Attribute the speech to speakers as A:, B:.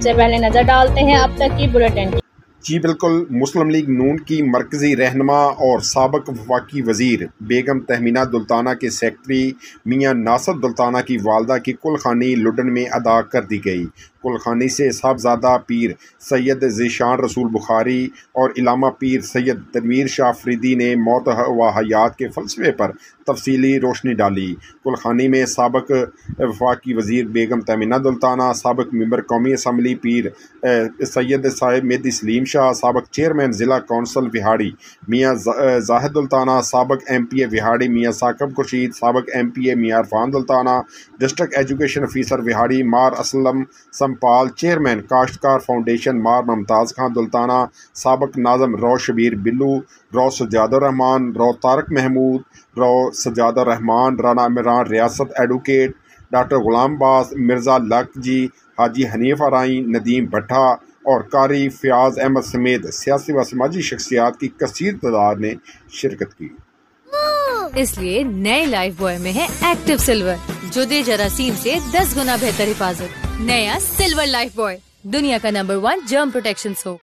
A: سے پہلے نظر ڈالتے ہیں اب تک کی بلیٹن کی۔
B: جی بالکل، مسلم لیگ نون کی مرکزی رہنما اور سابق وفاقی وزیر بیگم تہمینہ دلتانہ کے سیکرٹری میاں ناصر دلتانہ کی والدہ کی کلخانی لڈن میں ادا کر دی گئی۔ کلخانی سے صاحبزادہ پیر سید ذیشان رسول بخاری اور علامہ پیر سید تنویر شاہ فریدی نے موت و حیات کے فلسفے پر تفصیلی روشنی ڈالی۔ کلخانی میں سابق وفاقی وزیر بیگم تہمینہ دلتانہ، سابق ممبر قومی اسمبلی پیر سید صاحب مہدی سلیم شاہ، سابق چیئرمین ضلع کونسل وہاڑی میاں زاہد دلتانہ، سابق ایم پی اے وہاڑی میاں ثاقب خورشید، سابق M P A Mian Irfan Daultana, district education officer Vehari مار اسلم سمپال، چیئرمین کاشتکار فاؤنڈیشن مار ممتاز خان دلتانہ، سابق ناظم رو شبیر بلو، رو سجاد الرحمان، رو طارق محمود، رو سجاد الرحمان، رانا عمران ریاست، ایڈوکیٹ ڈاکٹر غلام عباس، مرزا لک جی، حاجی حنیف ارائیں، ندیم بھٹا اور قاری فیاض احمد سمیت سیاسی و سماجی شخصیات کی کثیر تعداد نے شرکت کی۔
C: اس لیے نئے لائف بوائے میں ہے ایکٹیو سلور، جو دے جراثیم سے 10 گنا بہتر حفاظت۔ نیا سلور لائف بوائے، دنیا کا نمبر 1 جرم پروٹیکشن سوپ۔